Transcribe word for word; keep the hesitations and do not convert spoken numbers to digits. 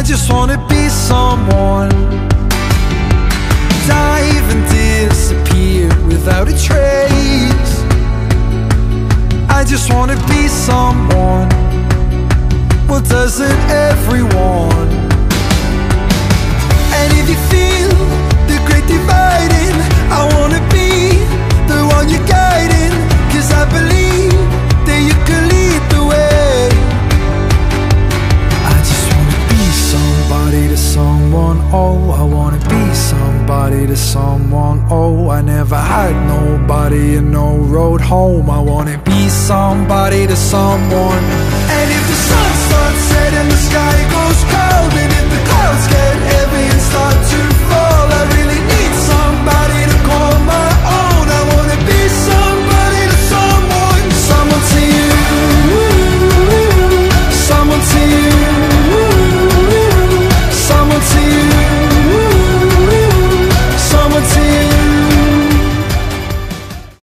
just wanna be someone. Dive and disappear without a trace. I just wanna be someone. Well, doesn't everyone? And if you feel the great dividing, I wanna be the one you're guiding. Cause I believe that you can lead the way. I just wanna be somebody to someone, oh. I wanna be somebody to someone, oh. I never had nobody and no road home. I wanna be somebody to someone.